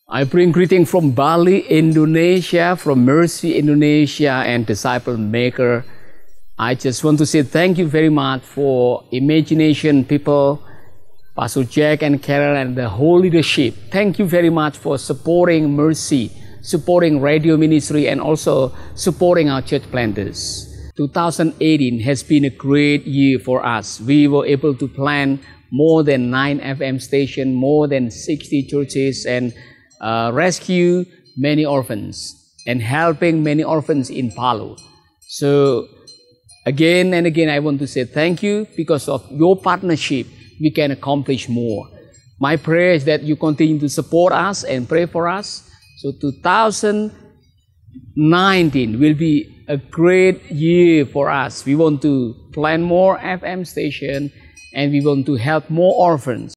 I bring greeting from Bali, Indonesia, from Mercy Indonesia and Disciple Maker. I just want to say thank you very much for Imagination people, Pastor Jack and Carol and the whole leadership. Thank you very much for supporting Mercy, supporting radio ministry and also supporting our church planters. 2018 has been a great year for us. We were able to plant more than 9 FM stations, more than 60 churches and rescue many orphans and helping many orphans in Palu. So again and again, I want to say thank you. Because of your partnership, we can accomplish more. My prayer is that you continue to support us and pray for us. So 2019 will be a great year for us. We want to plant more FM stations and we want to help more orphans.